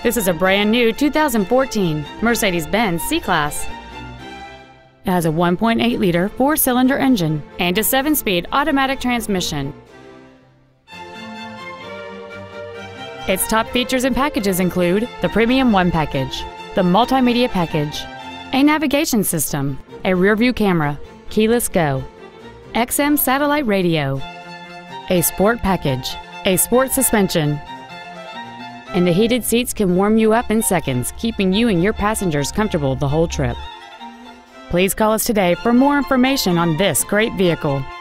This is a brand new 2014 Mercedes-Benz C-Class. It has a 1.8-liter four-cylinder engine and a 7-speed automatic transmission. Its top features and packages include the Premium One package, the Multimedia package, a navigation system, a rear-view camera, keyless go, XM satellite radio, a Sport package, a Sport suspension, and the heated seats can warm you up in seconds, keeping you and your passengers comfortable the whole trip. Please call us today for more information on this great vehicle.